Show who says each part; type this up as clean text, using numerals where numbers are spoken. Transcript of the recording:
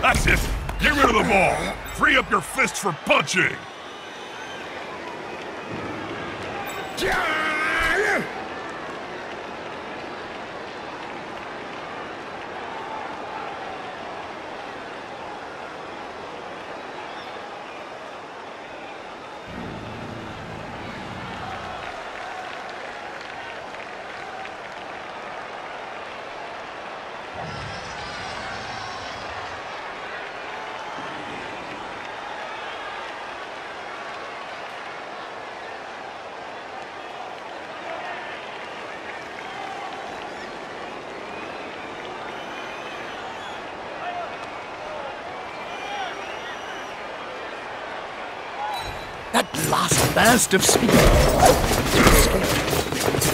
Speaker 1: That's it. Get rid of the ball. Free up your fists for punching.
Speaker 2: That last burst of speed.